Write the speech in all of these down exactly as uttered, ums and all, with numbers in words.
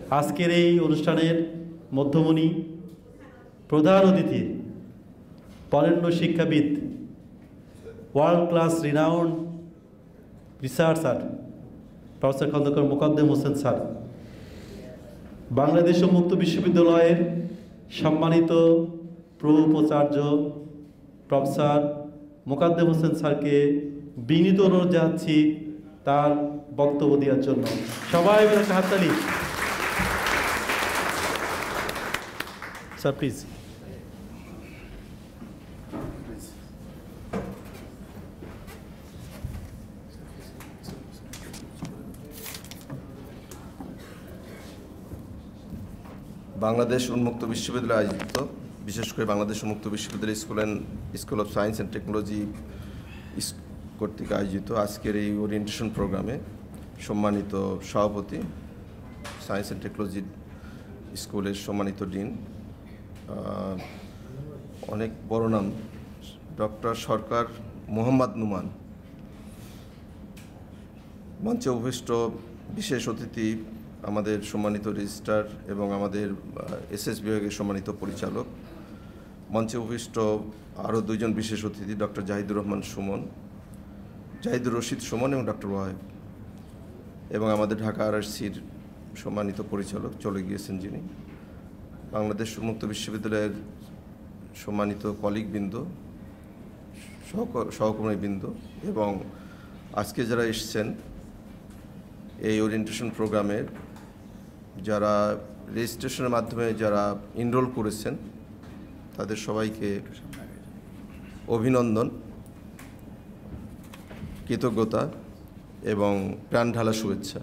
আজকের এই অনুষ্ঠানের মধ্যমণি প্রধান অতিথি বরেণ্য শিক্ষাবিদ, world class renowned researcher professor Khondokar Mokaddem Hossain sir, Bangladesh উন্মুক্ত বিশ্ববিদ্যালয়ের সম্মানিত প্রো উপাচার্য প্রফেসর মোকাদ্দেম হোসেন স্যারকে বিনীত অনুরোধ জানাচ্ছি তার বক্তব্য দেওয়ার জন্য। সবাই মিলে একটা হাততালি। Sir please. বাংলাদেশ উন্মুক্ত বিশ্ববিদ্যালয় আয়োজিত, বিশেষ করে বাংলাদেশ উন্মুক্ত বিশ্ববিদ্যালয় school and school of science and technology কর্তৃক আয়োজিত আজকের এই ওরিয়েন্টেশন প্রোগ্রামে সম্মানিত সভাপতি, সায়েন্স অ্যান্ড টেকনোলজি স্কুলের সম্মানিত ডিন, অনেক বড় নাম ডক্টর সরকার মোহাম্মদ নুমান, মঞ্চে উপবিষ্ট বিশেষ অতিথি আমাদের সম্মানিত রেজিস্ট্রার এবং আমাদের এসএস বিভাগের সম্মানিত পরিচালক, মঞ্চে উপবিষ্ট আরও দুইজন বিশেষ অতিথি ডক্টর জাহিদুর রহমান সুমন, জাহিদুর রশিদ সুমন এবং ডক্টর ওয়াহেব, এবং আমাদের ঢাকা আরআরসির সম্মানিত পরিচালক চলে গিয়েছেন যিনি, বাংলাদেশ উন্মুক্ত বিশ্ববিদ্যালয়ের সম্মানিত কলিগবৃন্দ, সহকর্মীবৃন্দ এবং আজকে যারা এসছেন এই ওরিয়েন্টেশন প্রোগ্রামের, যারা রেজিস্ট্রেশনের মাধ্যমে যারা এনরোল করেছেন তাদের সবাইকে অভিনন্দন, কৃতজ্ঞতা এবং প্রাণ ঢালা শুভেচ্ছা।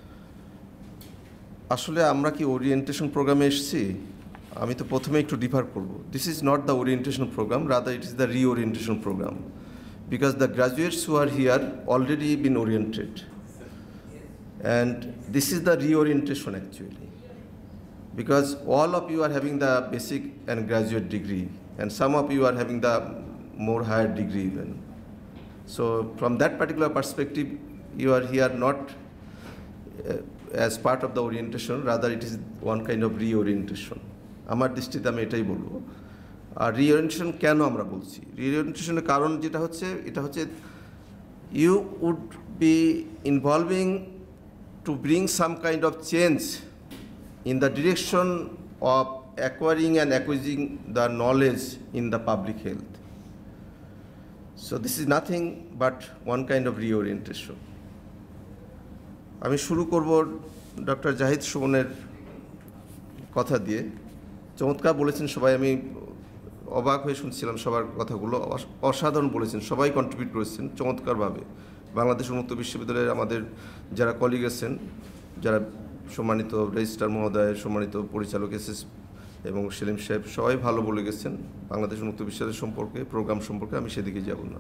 আসলে আমরা কি ওরিয়েন্টেশন প্রোগ্রামে এসেছি? আমি তো প্রথমে একটু ডিফার করব। This is not the orientation programme, rather it is the reorientation programme, because the graduates who are here already been oriented, and this is the reorientation actually, because all of you are having the basic and graduate degree, and some of you are having the more higher degree even. So from that particular perspective, you are here not uh, as part of the orientation, rather it is one kind of reorientation. আমার দৃষ্টিতে আমি এটাই বলবো। আর রিওরিয়েন্টেশন কেন আমরা বলছি? রিওরিয়েন্টেশনের কারণ যেটা হচ্ছে, এটা হচ্ছে you would be involving to bring some kind of change in the direction of acquiring and acquiring the knowledge in the public health. So this is nothing but one kind of reorientation. আমি শুরু করব doctor Zahid সুমনের কথা দিয়ে। চমৎকার বলেছেন সবাই, আমি অবাক হয়ে শুনছিলাম সবার কথাগুলো, অসাধারণ বলেছেন, সবাই কন্ট্রিবিউট করেছেন চমৎকারভাবে। বাংলাদেশ উন্মুক্ত বিশ্ববিদ্যালয়ের আমাদের যারা কলিগ আছেন, যারা সম্মানিত রেজিস্ট্রার মহোদয়, সম্মানিত পরিচালক এসএস এবং সেলিম সাহেব, সবাই ভালো বলে গেছেন বাংলাদেশ উন্মুক্ত বিশ্ববিদ্যালয় সম্পর্কে, প্রোগ্রাম সম্পর্কে, আমি সেদিকে যাব না।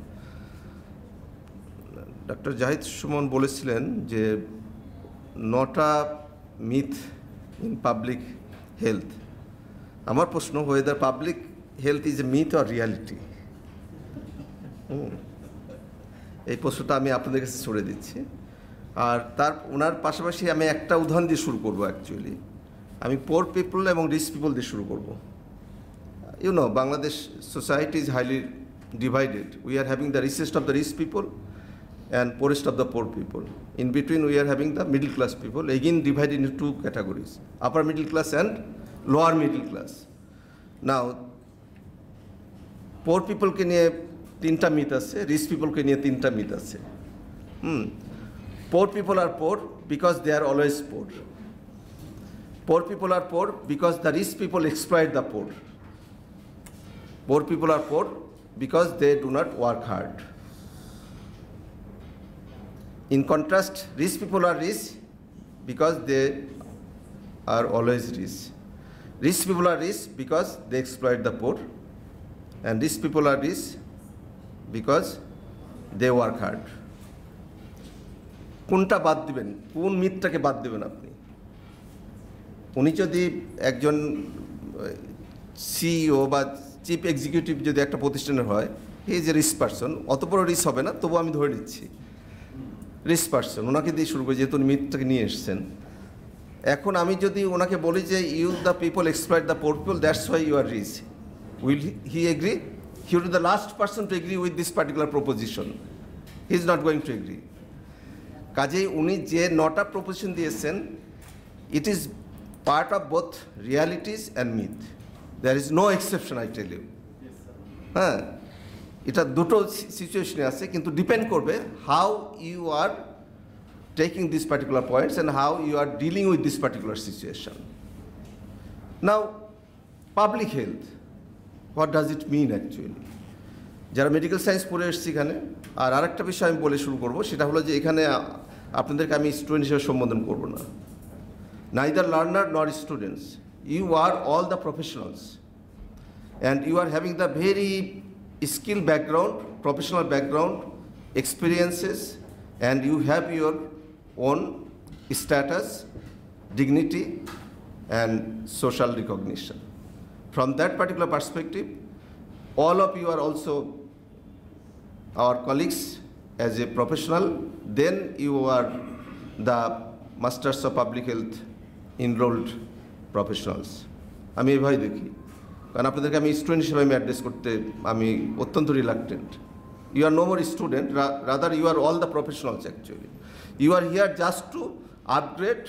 ডক্টর জাহিদ সুমন বলেছিলেন যে নটা মিথ ইন পাবলিক হেলথ। আমার প্রশ্ন, whether public health is a myth or reality? এই প্রশ্নটা আমি আপনাদের কাছে ছড়ে দিচ্ছি। আর তার ওনার পাশাপাশি আমি একটা উদাহরণ দিয়ে শুরু করবো। অ্যাকচুয়ালি আমি পোর পিপল এবং রিচ পিপল দিয়ে শুরু করবো। You know, Bangladesh society is highly divided. We are having the richest of the rich people and poorest of the poor people. In between we are having the middle class people, again divided in two categories, upper middle class and lower middle class. Now poor পিপলকে নিয়ে তিনটা myth আছে, rich পিপলকে নিয়ে তিনটা myth আছে। Hmm poor people are poor because they are always poor. Poor people are poor because the rich people exploit the poor. Poor people are poor because they do not work hard. In contrast, rich people are rich because they are always rich. Rich people are rich because they exploit the poor, and these people are rich because they work hard. কোনটা বাদ দিবেন? কোন মিথটাকে বাদ দিবেন আপনি? উনি যদি একজন সিইও বা চিফ এক্সিকিউটিভ যদি একটা প্রতিষ্ঠানের হয়, he is a rich person. অত বড় রিচ হবে না, তবু আমি ধরে নিচ্ছি রিচ পারসন। ওনাকে দিয়ে শুরু করি, যেহেতু উনি মিথটাকে নিয়ে এসছেন। এখন আমি যদি ওনাকে বলি যে you the people exploit the poor people, that's why you are rich, will he agree? He will be the last person to agree with this particular proposition. He is not going to agree. কাজেই উনি যে নটা proposition দিয়েছেন, it is part of both realities and myth. There is no exception, I tell you. হ্যাঁ, এটা দুটো সিচুয়েশনে আছে, কিন্তু ডিপেন্ড করবে how you are taking these particular points and how you are dealing with this particular situation. Now, public health, what does it mean actually? যারা medical science পড়ে এসেছি এখানে, আর আরেকটা বিষয় আমি বলে শুরু করবো, সেটা হলো যে এখানে আপনাদেরকে আমি স্টুডেন্ট হিসেবে সম্বোধন করবো না। Neither learner nor students, you are all the professionals and you are having the very skill background, professional background, experiences, and you have your own status, dignity, and social recognition. From that particular perspective, all of you are also our colleagues as a professional. Then you are the Masters of Public Health enrolled professionals. আমি এভাবেই দেখি, কারণ আপনাদেরকে আমি student হিসেবে আমি address করতে আমি অত্যন্ত reluctant. You are no more a student, ra rather you are all the professionals actually. You are here just to upgrade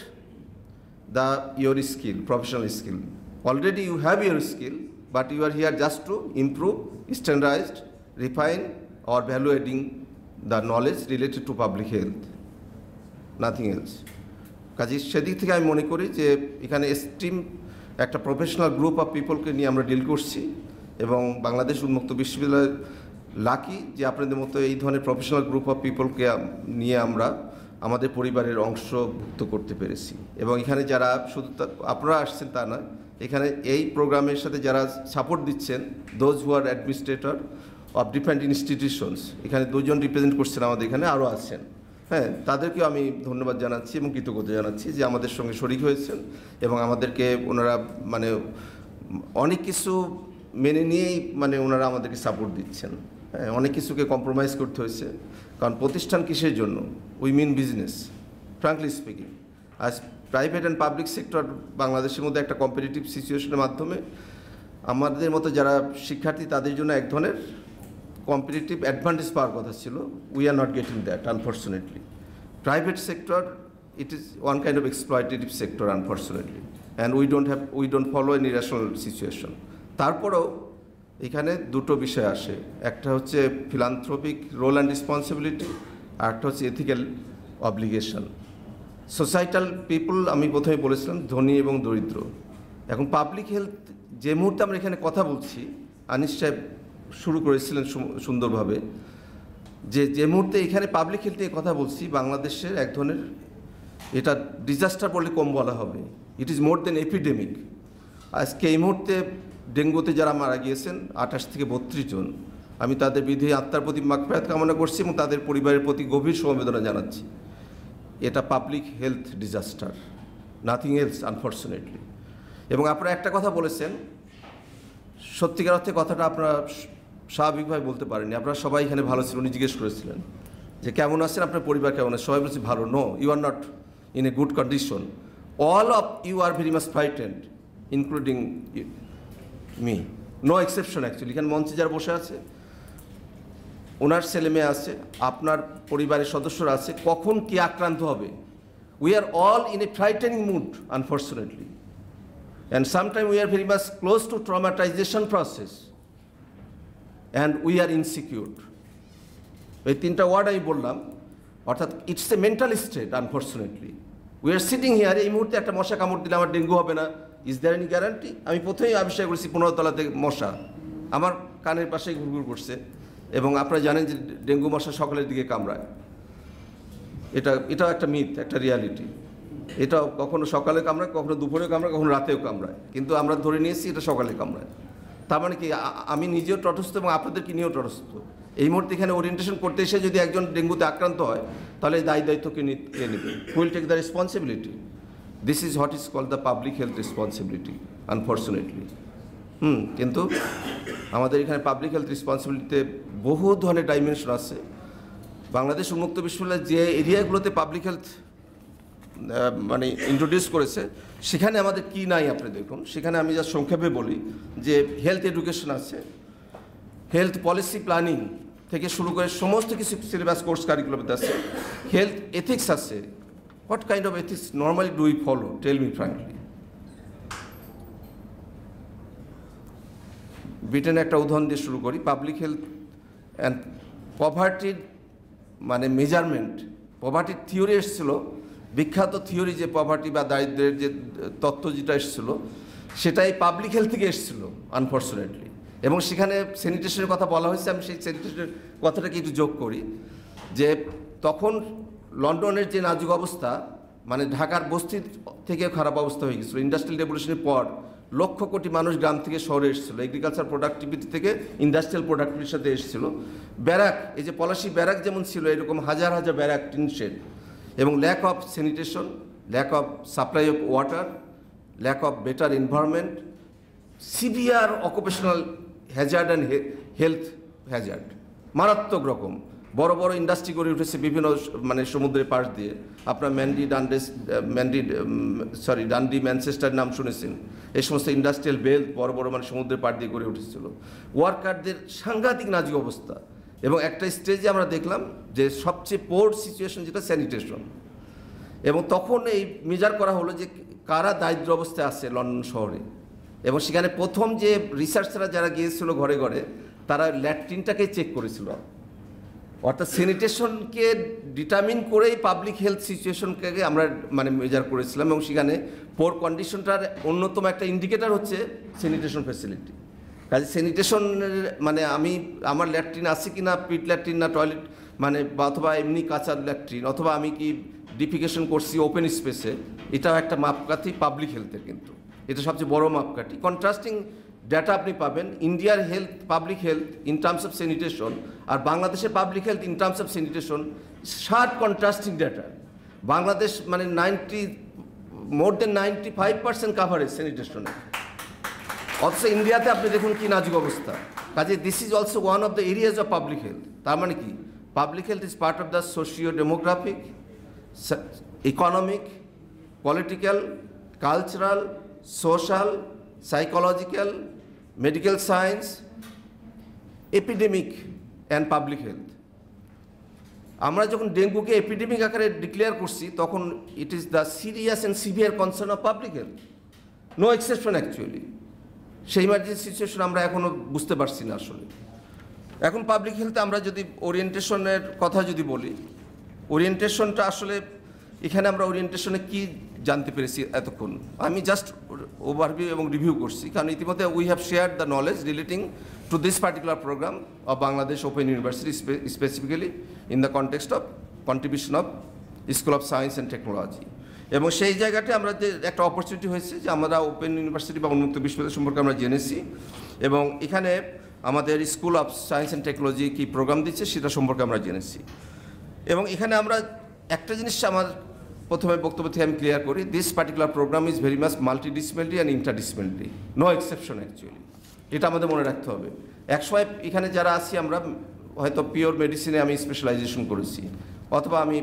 the your skill, professional skill. Already you have your skill, but you are here just to improve, standardize, refine, or evaluating the knowledge related to public health. Nothing else. কাজে সেদিক থেকে আমি মনে করি যে এখানে esteem একটা professional group of পিপলকে নিয়ে আমরা ডিল করছি, এবং বাংলাদেশ উন্মুক্ত বিশ্ববিদ্যালয় লাকি যে আপনাদের মতো এই ধরনের প্রফেশনাল গ্রুপ অফ পিপলকে নিয়ে আমরা আমাদের পরিবারের অংশভুক্ত করতে পেরেছি। এবং এখানে যারা শুধু আপনারা আসছেন তা নয়, এখানে এই প্রোগ্রামের সাথে যারা সাপোর্ট দিচ্ছেন, those who are administrator of different institutions, এখানে দুজন রিপ্রেজেন্ট করছেন আমাদের এখানে, আরও আছেন। হ্যাঁ, তাদেরকেও আমি ধন্যবাদ জানাচ্ছি এবং কৃতজ্ঞতা জানাচ্ছি যে আমাদের সঙ্গে শরিক হয়েছেন এবং আমাদেরকে ওনারা মানে অনেক কিছু মেনে নিয়েই মানে ওনারা আমাদেরকে সাপোর্ট দিচ্ছেন। হ্যাঁ, অনেক কিছুকে কম্প্রোমাইজ করতে হয়েছে, কারণ প্রতিষ্ঠান কিসের জন্য? We mean business, frankly speaking. আজ প্রাইভেট অ্যান্ড পাবলিক সেক্টর বাংলাদেশের মধ্যে একটা কম্পিটিটিভ সিচুয়েশনের মাধ্যমে আমাদের মতো যারা শিক্ষার্থী তাদের জন্য এক ধরনের কম্পিটিটিভ অ্যাডভান্টেজ পাওয়ার কথা ছিল। We are not getting that unfortunately. Private sector, it is one kind of exploitative sector unfortunately, and we don't have we don't follow any rational situation. তারপরেও এখানে দুটো বিষয় আসে, একটা হচ্ছে ফিলান্থ্রপিক রোল অ্যান্ড রেসপন্সিবিলিটি, আর একটা হচ্ছে এথিক্যাল অব্লিগেশন। সোসাইটাল পিপল আমি প্রথমে বলেছিলাম ধনী এবং দরিদ্র। এখন পাবলিক হেলথ যে মুহূর্তে আমরা এখানে কথা বলছি, আনিস সাহেব শুরু করেছিলেন সুন্দরভাবে, যে যে মুহূর্তে এখানে পাবলিক হেলথ নিয়ে কথা বলছি, বাংলাদেশের এক ধরনের এটা ডিজাস্টার বলে কম বলা হবে, it is more then epidemic. আজকে এই মুহূর্তে ডেঙ্গুতে যারা মারা গিয়েছেন আঠাশ থেকে বত্রিশ জন, আমি তাদের বিধি আত্মার প্রতি মাগফিরাত কামনা করছি এবং তাদের পরিবারের প্রতি গভীর সমবেদনা জানাচ্ছি। এটা public health disaster, nothing else unfortunately. এবং আপনারা একটা কথা বলেছেন, সত্যিকার অর্থে কথাটা আপনারা স্বাভাবিকভাবে বলতে পারেননি। আপনারা সবাই এখানে ভালো ছিল, উনি জিজ্ঞেস করেছিলেন যে কেমন আছেন, আপনার পরিবার কেমন আছে? সবাই বলছি ভালো। No, you are not in a good condition. All of you are very much frightened, including me, no exception actually. এখানে মঞ্চে যারা বসে আছে ওনার ছেলে মেয়ে আছে, আপনার পরিবারের সদস্যরা আছে, কখন কি আক্রান্ত হবে। We are all in a frightening mood unfortunately, and sometime we are very much close to traumatization process, and we are insecure. এই তিনটা ওয়ার্ড আমি বললাম, অর্থাৎ it's a mental state unfortunately. We are sitting here, এই মুহূর্তে একটা মশা কামড় দিলে আমার ডেঙ্গু হবে না, ইজ দ্যার এনি গ্যারান্টি? আমি প্রথমেই আবিষ্কার করেছি পনেরো তলাতে মশা আমার কানের পাশেই ঘুরঘুর করছে, এবং আপনারা জানেন যে ডেঙ্গু মশা সকালের দিকে কামড়ায়। এটা এটাও একটা মিথ, একটা রিয়ালিটি। এটা কখনো সকালে কামড়ায়, কখনো দুপুরেও কামড়ায়, কখনো রাতেও কামড়ায়, কিন্তু আমরা ধরে নিয়েছি এটা সকালে কামড়ায়। তার মানে কি আমি নিজেও তটস্থ এবং আপনাদেরকে নিয়েও তটস্থ। এই মুহূর্তে এখানে ওরিয়েন্টেশন করতে এসে যদি একজন ডেঙ্গুতে আক্রান্ত হয়, তাহলে দায়ী দায়িত্বকে কে নেবে? Who'll take the responsibility? This is what is called the public health responsibility unfortunately. Hmm কিন্তু আমাদের এখানে পাবলিক হেলথ রেসপন্সিবিলিটিতে বহু ধরনের ডাইমেনশন আছে। বাংলাদেশ উন্মুক্ত বিশ্ববিদ্যালয়ের যে এরিয়াগুলোতে পাবলিক হেলথ মানে ইন্ট্রোডিউস করেছে, সেখানে আমাদের কি নাই আপনি দেখুন। সেখানে আমি যা সংক্ষেপে বলি যে হেলথ এডুকেশন আছে, হেলথ পলিসি প্ল্যানিং থেকে শুরু করে সমস্ত কিছু সিলেবাস কোর্স কারিকুলামে আছে। হেলথ এথিক্স আছে, what kind of ethics normally do we follow, tell me frankly. ব্রিটেনে একটা উদাহরণ দিয়ে শুরু করি, পাবলিক হেলথ অ্যান্ড পভার্টির মানে মেজারমেন্ট, পভার্টির থিওরি এসেছিল, বিখ্যাত থিওরি যে পভার্টি বা দারিদ্র্যের যে তত্ত্ব যেটা এসেছিল সেটাই পাবলিক হেলথ থেকে এসেছিল আনফর্চুনেটলি। এবং সেখানে স্যানিটেশনের কথা বলা হয়েছে, আমি সেই স্যানিটেশনের কথাটাকে একটু যোগ করি যে তখন লন্ডনের যে নাজুক অবস্থা, মানে ঢাকার বস্তির থেকে খারাপ অবস্থা হয়ে গেছিলো। ইন্ডাস্ট্রিয়াল রেভলিউশনের পর লক্ষ কোটি মানুষ গ্রাম থেকে শহরে এসেছিলো, এগ্রিকালচার প্রোডাক্টিভিটি থেকে ইন্ডাস্ট্রিয়াল প্রোডাক্টিভিটির সাথে এসেছিলো। ব্যারাক, এই যে পলাশি ব্যারাক যেমন ছিল, এরকম হাজার হাজার ব্যারাক, টিন শেড, এবং lack of sanitation, lack of supply of water, lack of better environment, severe occupational hazard and health hazard, মারাত্মক রকম। বড় বড় ইন্ডাস্ট্রি গড়ে উঠেছে বিভিন্ন মানে সমুদ্রের পাশ দিয়ে। আপনার ম্যান্ডি ডান্ডেস ম্যান্ডি সরি ডান্ডি ম্যানচেস্টার নাম শুনেছেন। এই সমস্ত ইন্ডাস্ট্রিয়াল বেল্ট বড় বড় মানে সমুদ্রের পাড় দিয়ে গড়ে উঠেছিল। ওয়ার্কারদের সাংঘাতিক নাজুক অবস্থা, এবং একটা স্টেজে আমরা দেখলাম যে সবচেয়ে পোর সিচুয়েশন যেটা স্যানিটেশন। এবং তখন এই মেজার করা হলো যে কারা দারিদ্র অবস্থায় আছে লন্ডন শহরে, এবং সেখানে প্রথম যে রিসার্চাররা যারা গিয়েছিল ঘরে ঘরে, তারা ল্যাট্রিনটাকে চেক করেছিল, অর্থাৎ স্যানিটেশনকে ডিটারমিন করেই পাবলিক হেলথ সিচুয়েশনকে আমরা মানে মেজার করেছিলাম। এবং সেখানে পোর কন্ডিশনটার অন্যতম একটা ইন্ডিকেটার হচ্ছে স্যানিটেশন ফ্যাসিলিটি। কাজে স্যানিটেশনের মানে আমি আমার ল্যাট্রিন আছে কি না, পিট ল্যাট্রিন না টয়লেট মানে, বা অথবা এমনি কাঁচা ল্যাট্রিন, অথবা আমি কি ডিফিকেশন করছি ওপেন স্পেসে, এটাও একটা মাপকাঠি পাবলিক হেলথের। কিন্তু এটা সবচেয়ে বড় মাপকাঠি। কন্ট্রাস্টিং ডাটা আপনি পাবেন ইন্ডিয়ার health public health in terms of sanitation আর বাংলাদেশের public health in terms of sanitation, sharp contrasting data. Bangladesh মানে ninety more than ninety five percent coverage স্যানিটেশনে, অথচ ইন্ডিয়াতে আপনি দেখুন কি নাজুক অবস্থা। কাজে this is also one of the areas of public health. তার মানে কি, public health is part of the socio demographic, economic, political, cultural, social, psychological, medical science, epidemic and public health. আমরা যখন ডেঙ্গুকে এপিডেমিক আকারে ডিক্লেয়ার করছি, তখন it is the serious and severe concern of public health, no exception actually. সেই emergency situation আমরা এখনও বুঝতে পারছি না আসলে। এখন পাবলিক হেলথে আমরা যদি ওরিয়েন্টেশনের কথা যদি বলি, ওরিয়েন্টেশনটা আসলে এখানে আমরা ওরিয়েন্টেশনে কি জানতে পেরেছি এতক্ষণ, আমি জাস্ট ওভারভিউ এবং রিভিউ করছি, কারণ ইতিমধ্যে we have share the knowledge relating to this particular programme of Bangladesh open university, specifically in the context of contribution of school of science and technology. এবং সেই জায়গাতে আমরা যে একটা অপরচুনিটি হয়েছে যে আমরা ওপেন ইউনিভার্সিটি বা উন্মুক্ত বিশ্ববিদ্যালয় সম্পর্কে আমরা জেনেছি, এবং এখানে আমাদের school of science and technology কী প্রোগ্রাম দিচ্ছে সেটা সম্পর্কে আমরা জেনেছি। এবং এখানে আমরা একটা জিনিস আমার প্রথমে বক্তব্য থেকে আমি ক্লিয়ার করি, this particular programme is very much multidisciplinary and interdisciplinary, no exception actually. এটা আমাদের মনে রাখতে হবে। একসময় এখানে যারা আছি আমরা হয়তো পিওর মেডিসিনে আমি স্পেশালাইজেশন করেছি, অথবা আমি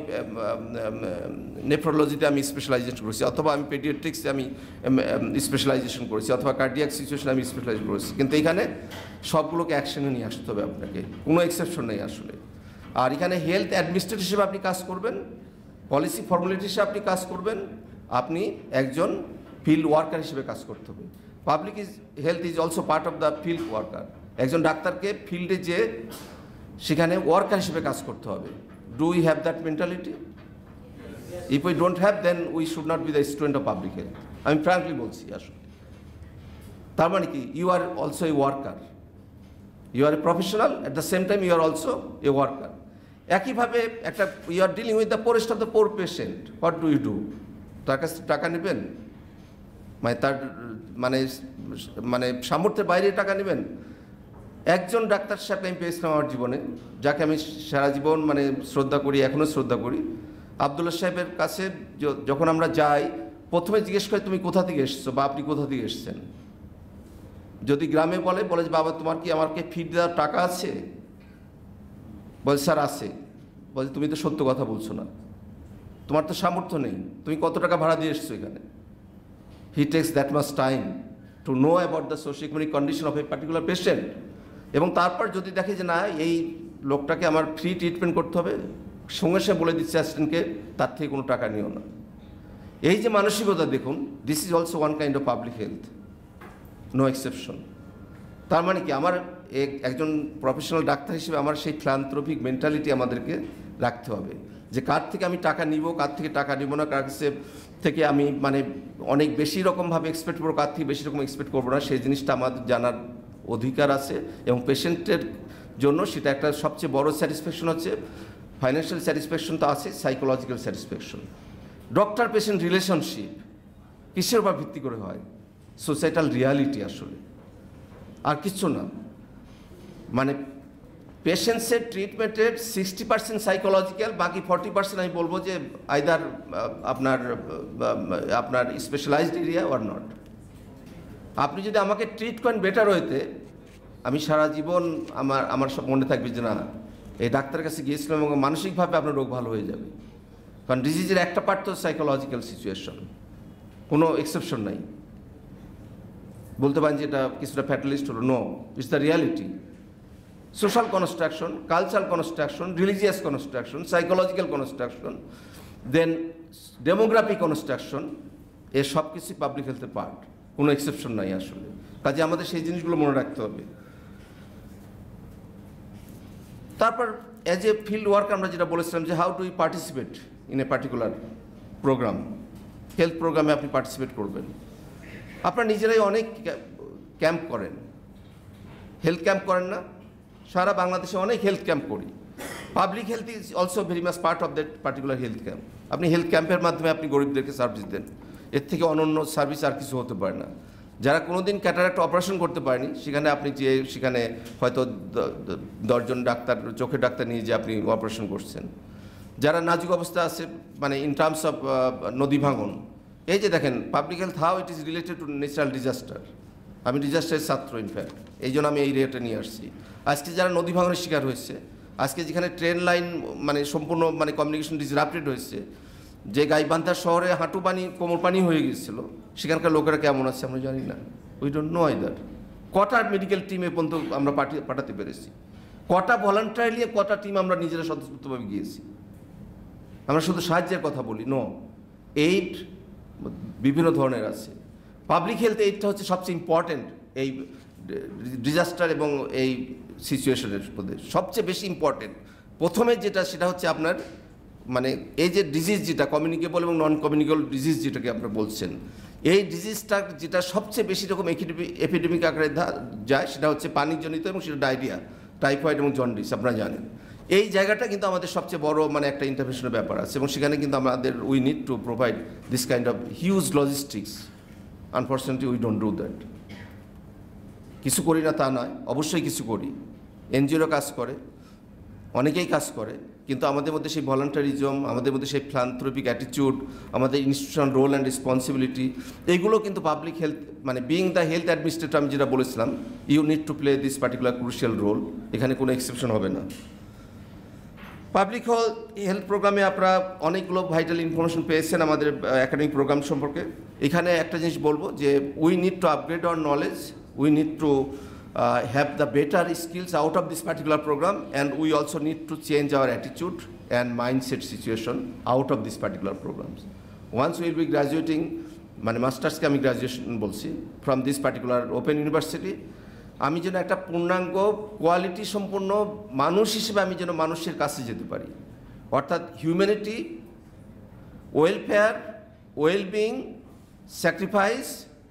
নেফ্রোলজিতে আমি স্পেশালাইজেশন করেছি, অথবা আমি পেডিয়াট্রিক্সে আমি স্পেশালাইজেশন করেছি, অথবা কার্ডিয়াক সিচুয়েশনে আমি স্পেশালাইজেশন করেছি। কিন্তু এখানে সবগুলোকে অ্যাকশনে নিয়ে আসতে হবে আপনাকে, কোনো এক্সেপশন নেই আসলে। আর এখানে হেলথ অ্যাডমিনিস্ট্রেটর হিসেবে আপনি কাজ করবেন, পলিসি ফর্মুলেটর হিসেবে আপনি কাজ করবেন, আপনি একজন ফিল্ড ওয়ার্কার হিসেবে কাজ করতে হবে। Public is health is also part of the field worker. একজন ডাক্তারকে ফিল্ডে যে সেখানে ওয়ার্কার হিসেবে কাজ করতে হবে। Do we have that mentality? If we don't have, then we should not be the student of public health. আমি ফ্র্যাঙ্কলি বলছি আসলে। তার মানে কি, you are also a worker, you are a professional, at the same time you are also a worker. একইভাবে একটা you are dealing with the poorest of the poor patient, what do you do? তার কাছ থেকে টাকা নেবেন, মানে তার মানে মানে সামর্থ্যের বাইরে টাকা নেবেন? একজন ডাক্তার সাহেবকে আমি পেয়েছিলাম আমার জীবনে, যাকে আমি সারা জীবন মানে শ্রদ্ধা করি, এখনও শ্রদ্ধা করি। আবদুল্লাহ সাহেবের কাছে যখন আমরা যাই, প্রথমে জিজ্ঞেস করি তুমি কোথা থেকে এসছো বা আপনি কোথা থেকে এসছেন। যদি গ্রামে বলে বলে যে বাবা তোমার কি আমাকে ফিড দেওয়ার টাকা আছে? বলে স্যার আছে। বলে তুমি তো সত্য কথা বলছো না। তোমার তো সামর্থ্য নেই, তুমি কত টাকা ভাড়া দিয়ে এসছো এখানে। He takes that much time to know about the socio economic condition of a particular patient, এবং তারপর যদি দেখে যে না এই লোকটাকে আমার ফ্রি ট্রিটমেন্ট করতে হবে, সঙ্গে সঙ্গে বলে দিচ্ছে অ্যাসিস্ট্যান্টকে তার থেকে কোনো টাকা নিও না। এই যে মানসিকতা দেখুন, this is also one kind of public health, no exception. তার মানে কি, আমার একজন প্রফেশনাল ডাক্তার হিসেবে আমার সেই ফিলান্থ্রপিক মেন্টালিটি আমাদেরকে রাখতে হবে, যে কার থেকে আমি টাকা নিব, কার থেকে টাকা নিব না, কার কাছে থেকে আমি মানে অনেক বেশি রকমভাবে এক্সপেক্ট করবো, কার থেকে বেশি রকম এক্সপেক্ট করবো না, সেই জিনিসটা আমাদের জানার অধিকার আছে। এবং পেশেন্টের জন্য সেটা একটা সবচেয়ে বড় স্যাটিসফ্যাকশন হচ্ছে, ফাইন্যান্সিয়াল স্যাটিসফ্যাকশন তো আছে, psychological satisfaction. Doctor patient relationship কিসের উপর ভিত্তি করে হয়? সোসাইটাল রিয়ালিটি আসলে, আর কিচ্ছু না। মানে পেশেন্টসের ট্রিটমেন্টের সিক্সটি পার্সেন্ট সাইকোলজিক্যাল, বাকি ফর্টি পার্সেন্ট আমি বলবো যে আইদার আপনার আপনার স্পেশালাইজড এরিয়া অর নট। আপনি যদি আমাকে ট্রিট করেন বেটার হইতে, আমি সারা জীবন আমার আমার সব মনে থাকবে যে না এই ডাক্তারের কাছে গিয়েছিলাম এবং মানসিকভাবে আপনার রোগ ভালো হয়ে যাবে। কারণ ডিজিজের একটা পার্ট তো সাইকোলজিক্যাল সিচুয়েশন, কোনো এক্সেপশন নাই। বলতে পারেন যে এটা কিছুটা ফ্যাটালিস্ট হলো, no, it's the reality. Social construction, cultural construction, religious construction, psychological construction, then demographic construction, এ সব কিছুই পাবলিক হেলথের পার্ট, কোনো এক্সেপশন নাই আসলে। কাজে আমাদের সেই জিনিসগুলো মনে রাখতে হবে। তারপর অ্যাজ এ ফিল্ড ওয়ার্ক আমরা যেটা বলেছিলাম যে how do you participate in a particular programme, health প্রোগ্রামে আপনি পার্টিসিপেট করবেন। আপনারা নিজেরাই অনেক ক্যাম্প করেন, হেলথ ক্যাম্প করেন না? সারা বাংলাদেশে অনেক হেলথ ক্যাম্প করি। Public health is also very much part of that particular health camp. আপনি হেলথ ক্যাম্পের মাধ্যমে আপনি গরিবদেরকে সার্ভিস দেন, এর থেকে অনন্য সার্ভিস আর কিছু হতে পারে না। যারা কোনোদিন ক্যাটারাক্ট অপারেশন করতে পারেনি, সেখানে আপনি যে সেখানে হয়তো দশজন ডাক্তার, চোখের ডাক্তার নিয়ে যে আপনি অপারেশন করছেন। যারা নাজুক অবস্থা আছে, মানে ইন টার্মস অফ নদী ভাঙন, এই যে দেখেন public health how it is related to natural disaster. আমি ডিজাস্টারের ছাত্র ইনফ্যাক্ট, এই জন্য আমি এই রেটে নিয়ে আসছি। আজকে যারা নদী ভাঙনের শিকার হয়েছে, আজকে যেখানে ট্রেন লাইন মানে সম্পূর্ণ মানে কমিউনিকেশন ডিসরাপ্টেড হয়েছে, যে গাইবান্ধা শহরে হাঁটু পানি কোমর পানি হয়ে গিয়েছিল, সেখানকার লোকেরা কেমন আছে আমরা জানি না, উই ডোন্ট নো আইদার। কটা মেডিকেল টিমে পর্যন্ত আমরা পাঠিয়ে পাঠাতে পেরেছি, কটা ভলান্টারিলি কটা টিম আমরা নিজেরা স্বতঃস্ফূর্তভাবে গিয়েছি। আমরা শুধু সাহায্যের কথা বলি, নো, এইড বিভিন্ন ধরনের আছে। পাবলিক হেলথ এইডটা হচ্ছে সবচেয়ে ইম্পর্টেন্ট এই ডিজাস্টার এবং এই সিচুয়েশনের মধ্যে সবচেয়ে বেশি ইম্পর্টেন্ট। প্রথমে যেটা সেটা হচ্ছে আপনার মানে এই যে ডিজিজ যেটা কমিউনিকেবল এবং নন কমিউনিকেবল ডিজিজ যেটাকে আপনারা বলছেন, এই ডিজিজটা যেটা সবচেয়ে বেশি রকম এপিডেমিক আকারে যায় সেটা হচ্ছে পানিজনিত, এবং সেটা ডায়রিয়া, টাইফয়েড এবং জন্ডিস আপনারা জানেন। এই জায়গাটা কিন্তু আমাদের সবচেয়ে বড় মানে একটা ইন্টারভেনশনের ব্যাপার আছে, এবং সেখানে কিন্তু আমাদের we need to provide this kind of huge logistics. Unfortunately we don't do that. কিছু করি না তা নয়, অবশ্যই কিছু করি, এনজিওরও কাজ করে, অনেকেই কাজ করে, কিন্তু আমাদের মধ্যে সেই ভলান্টারিজম, আমাদের মধ্যে সেই ফিলান্থ্রপিক অ্যাটিটিউড, আমাদের ইনস্টিটিউশনাল রোল অ্যান্ড রেসপন্সিবিলিটি, এইগুলো কিন্তু পাবলিক হেলথ মানে বিইং দ্য হেলথ অ্যাডমিনিস্ট্রেটর আমি যেটা বলেছিলাম, you need to play this particular crucial role. এখানে কোনো এক্সেপশন হবে না। পাবলিক হেলথ প্রোগ্রামে আপনারা অনেকগুলো ভাইটাল ইনফরমেশন পেয়েছেন আমাদের একাডেমিক প্রোগ্রাম সম্পর্কে। এখানে একটা জিনিস বলবো যে we need to upgrade our knowledge, we need to have the better skills out of this particular program, and we also need to change our attitude and mindset situation out of this particular programs. Once we will be graduating, মানে মাস্টার্সকে আমি graduation বলছি, from this particular open university, আমি যেন একটা পূর্ণাঙ্গ quality সম্পন্ন মানুষ হিসেবে আমি যেন মানুষের কাছে যেতে পারি, অর্থাৎ হিউম্যানিটি, ওয়েলফেয়ার, ওয়েলবিং, স্যাক্রিফাইস,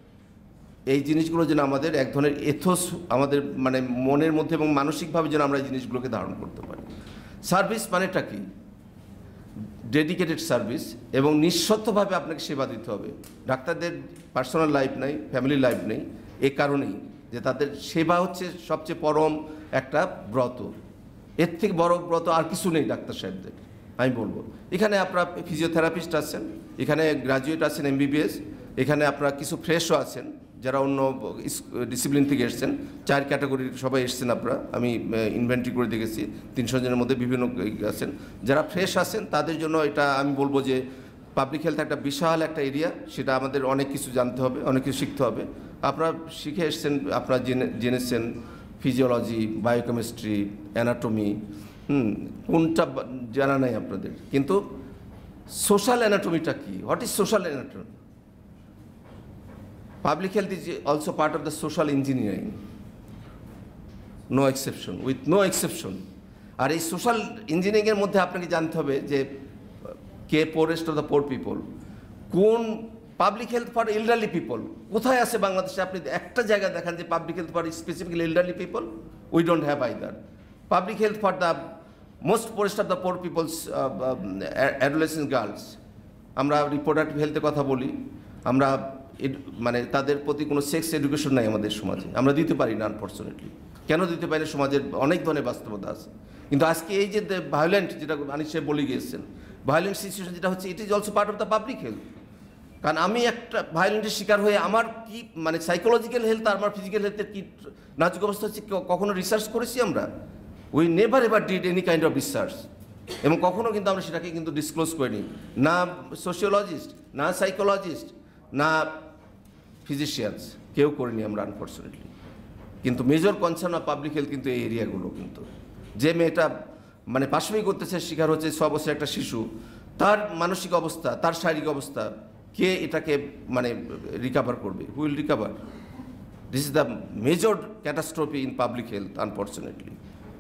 এই জিনিসগুলো যেন আমাদের এক ধরনের এথোস আমাদের মানে মনের মধ্যে এবং মানসিকভাবে যেন আমরা এই জিনিসগুলোকে ধারণ করতে পারি। সার্ভিস মানেটা কি? ডেডিকেটেড সার্ভিস, এবং নিঃস্বার্থভাবে আপনাকে সেবা দিতে হবে। ডাক্তারদের পার্সোনাল লাইফ নেই, ফ্যামিলি লাইফ নেই, এ কারণেই যে তাদের সেবা হচ্ছে সবচেয়ে পরম একটা ব্রত। এর থেকে বড় ব্রত আর কিছু নেই ডাক্তার সাহেবদের, আমি বলবো। এখানে আপনারা ফিজিওথেরাপিস্ট আছেন, এখানে গ্রাজুয়েট আছেন এমবিবিএস, এখানে আপনারা কিছু ফ্রেশও আছেন যারা অন্য ডিসিপ্লিন থেকে এসছেন, চার ক্যাটাগরির সবাই এসছেন আপনারা, আমি ইনভেন্টরি করে দেখেছি, তিনশো জনের মধ্যে বিভিন্ন আছেন। যারা ফ্রেশ আছেন তাদের জন্য এটা আমি বলবো যে পাবলিক হেলথ একটা বিশাল একটা এরিয়া, সেটা আমাদের অনেক কিছু জানতে হবে, অনেক কিছু শিখতে হবে। আপনারা শিখে এসছেন, আপনারা জেনে জেনেছেন ফিজিওলজি, বায়োকেমিস্ট্রি, অ্যানাটমি, হুম কোনটা জানা নাই আপনাদের, কিন্তু সোশ্যাল অ্যানাটমিটা কি, what is social anatomy? Public health is also part of the social engineering. No exception, with no exception. আর এই সোশ্যাল ইঞ্জিনিয়ারিংয়ের মধ্যে আপনাকে জানতে হবে যে কে poorest of the poor people, কোন public health for elderly people কোথায় আছে বাংলাদেশে? আপনি একটা জায়গায় দেখান যে public health for specifically elderly people, we don't have either. Public health for the most poorest of the poor peoples, adolescent girls, আমরা রিপ্রোডাক্টিভ হেলথের কথা বলি, আমরা মানে তাদের প্রতি কোনো সেক্স এডুকেশন নাই আমাদের সমাজে, আমরা দিতে পারি না আনফর্চুনেটলি। কেন দিতে পারি না? সমাজের অনেক ধরনের বাস্তবতা আছে। কিন্তু আজকে এই যে ভায়োলেন্ট, যেটা আনিস সাহেব বলে গিয়েছেন, ভায়োলেন্ট সিচুয়েশন যেটা হচ্ছে, it is also part of the public health. কারণ আমি একটা ভায়োলেন্টের শিকার হয়ে আমার কি মানে সাইকোলজিক্যাল হেলথ আর আমার ফিজিক্যাল হেলথের কি নাজুক অবস্থা হচ্ছে, কখনো রিসার্চ করেছি আমরা? We never ever did any kind of research, এবং কখনো কিন্তু আমরা সেটাকে কিন্তু ডিসক্লোজ করিনি, না সোশিওলজিস্ট, না সাইকোলজিস্ট, না ফিজিশিয়ানস, কেউ করিনি আমরা আনফর্চুনেটলি। কিন্তু major concern of public health কিন্তু এই এরিয়াগুলো। কিন্তু যে মেয়েটা মানে পাশবিক অত্যাচারের শিকার হচ্ছে, ছ বছরের একটা শিশু, তার মানসিক অবস্থা, তার শারীরিক অবস্থা, কে এটাকে মানে রিকভার করবে? Who will recover? This is the major catastrophe in public health unfortunately.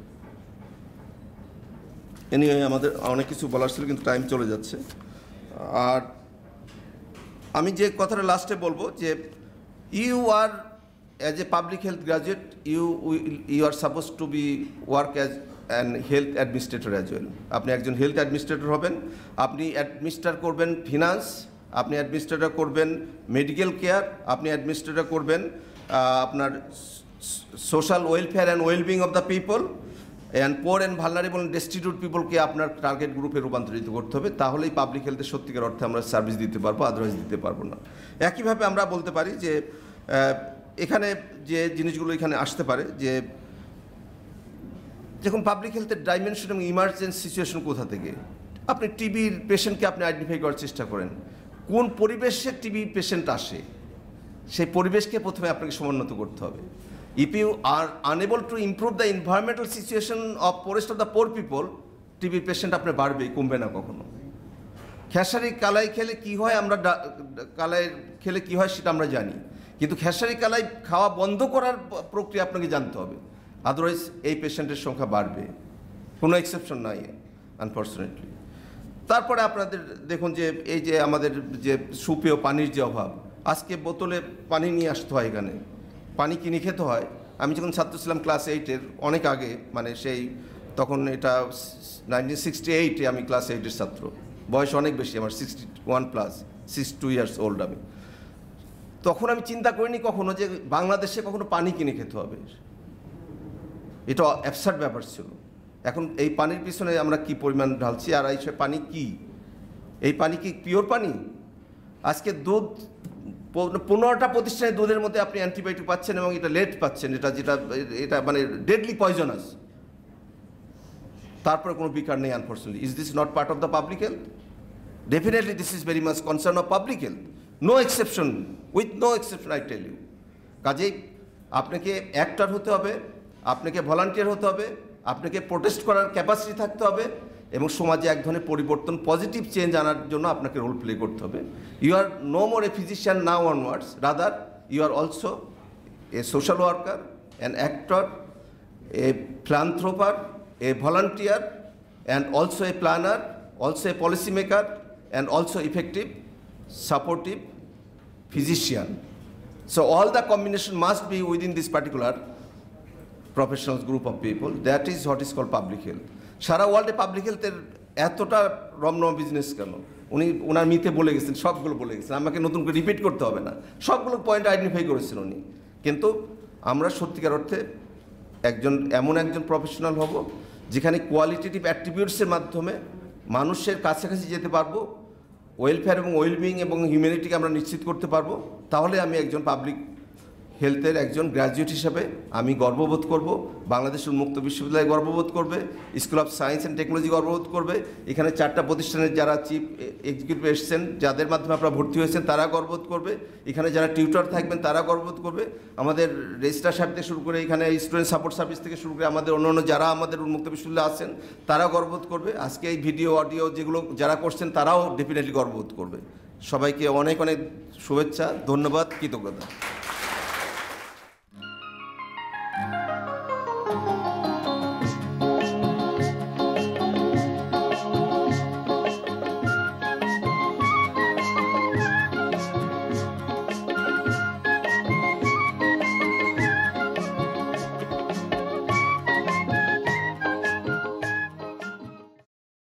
Anyway, আমাদের অনেক কিছু বলার ছিল কিন্তু টাইম চলে যাচ্ছে। আর আমি যে কথাটা লাস্টে বলবো যে you are as a public health graduate, you you are suppose to be work as an health administrator as well. আপনি একজন হেলথ অ্যাডমিনিস্ট্রেটর হবেন, আপনি অ্যাডমিনিস্ট্রেট করবেন ফিনান্স, আপনি অ্যাডমিনিস্ট্রেটর করবেন মেডিকেল কেয়ার, আপনি অ্যাডমিনিস্ট্রেটর করবেন আপনার social welfare and wellbeing of the people, and poor and vulnerable and destitute পিপলকে আপনার টার্গেট গ্রুপে রূপান্তরিত করতে হবে। তাহলেই পাবলিক হেলথের সত্যিকার অর্থে আমরা সার্ভিস দিতে পারবো, আদারওয়াইজ দিতে পারবো না। একইভাবে আমরা বলতে পারি যে এখানে যে জিনিসগুলো এখানে আসতে পারে, যে দেখুন পাবলিক হেলথের ডাইমেনশন এবং ইমার্জেন্সি সিচুয়েশন কোথা থেকে। আপনি টিবির পেশেন্টকে আপনি আইডেন্টিফাই করার চেষ্টা করেন, কোন পরিবেশে টিবি পেশেন্ট আসে, সেই পরিবেশকে প্রথমে আপনাকে সমুন্নত করতে হবে। If you are unable to improve the environmental situation of poorest of the poor people, TB patient আপনার বাড়বেই, কমবে না কখনো। খেসারি কালাই খেলে কি হয়, আমরা কালাই খেলে কি হয় সেটা আমরা জানি, কিন্তু খেসারি কালাই খাওয়া বন্ধ করার প্রক্রিয়া আপনাকে জানতে হবে, আদারওয়াইজ এই পেশেন্টের সংখ্যা বাড়বে, কোনো এক্সেপশন নাই আনফর্চুনেটলি। তারপরে আপনাদের দেখুন যে এই যে আমাদের যে সুপেয় পানির যে অভাব, আজকে বোতলে পানি নিয়ে আসতে হয়, এখানে পানি কিনে খেতে হয়। আমি যখন ছাত্র ছিলাম ক্লাস এইটের অনেক আগে, মানে সেই তখন এটা নাইনটিন সিক্সটি এইটে আমি ক্লাস এইটের ছাত্র, বয়স অনেক বেশি আমার, sixty one plus, sixty two years old আমি। তখন আমি চিন্তা করিনি কখনো যে বাংলাদেশে কখনো পানি কিনে খেতে হবে, এটা অ্যাবসার্ড ব্যাপার ছিল। এখন এই পানির পিছনে আমরা কি পরিমাণ ঢালছি, আর এই পানি কি, এই পানি কি পিওর পানি? আজকে দুধ পনেরোটা প্রতিষ্ঠানের দুধের মধ্যে আপনি অ্যান্টিবায়োটিক পাচ্ছেন, এবং এটা লেট পাচ্ছেন, এটা যেটা এটা মানে ডেডলি পয়জনাস, তারপরে কোনো বিকার নেই unfortunately. Is this not part of the public health? Definitely this is very much concern of public health, no exception, with no exception I tell you. কাজেই আপনাকে অ্যাক্টর হতে হবে, আপনাকে ভলান্টিয়ার হতে হবে, আপনাকে প্রোটেস্ট করার ক্যাপাসিটি থাকতে হবে, এবং সমাজে এক ধরনের পরিবর্তন, পজিটিভ চেঞ্জ আনার জন্য আপনাকে রোল প্লে করতে হবে। You are no more a physician now onwards, rather you are also a social worker, an actor, a philanthropist, a volunteer, and also a planner, also a policy maker, and also effective supportive physician. So all the combination must be within this particular professional group of people. That is what is called public health. সারা ওয়ার্ল্ডে public হেলথের এতটা রমরম business কেন? উনি ওনার মিতে বলে গেছেন, সবগুলো বলে গেছেন, আমাকে নতুন করে রিপিট করতে হবে না, সবগুলো পয়েন্ট আইডেন্টিফাই করেছেন উনি। কিন্তু আমরা সত্যিকার অর্থে একজন এমন একজন প্রফেশনাল হব যেখানে কোয়ালিটেটিভ অ্যাট্রিবিউটসের মাধ্যমে মানুষের কাছাকাছি যেতে পারবো, ওয়েলফেয়ার এবং ওয়েলবিং এবং হিউম্যানিটিকে আমরা নিশ্চিত করতে পারবো। তাহলে আমি একজন পাবলিক হেলথের একজন গ্র্যাজুয়েট হিসাবে আমি গর্ববোধ করব, বাংলাদেশ উন্মুক্ত বিশ্ববিদ্যালয় গর্ববোধ করবে, school of science and technology গর্ববোধ করবে, এখানে চারটা প্রতিষ্ঠানের যারা চিফ এক্সিকিউটিভ এসেছেন, যাদের মাধ্যমে আপনারা ভর্তি হয়েছেন তারা গর্ববোধ করবে, এখানে যারা টিউটর থাকবেন তারা গর্ববোধ করবে, আমাদের রেজিস্ট্রার সাহেব থেকে শুরু করে এখানে স্টুডেন্ট সাপোর্ট সার্ভিস থেকে শুরু করে আমাদের অন্য অন্য যারা আমাদের উন্মুক্ত বিশ্ববিদ্যালয়ে আছেন তারা গর্ববোধ করবে। আজকে এই ভিডিও অডিও যেগুলো যারা করছেন তারাও ডেফিনেটলি গর্ববোধ করবে। সবাইকে অনেক অনেক শুভেচ্ছা, ধন্যবাদ, কৃতজ্ঞতা।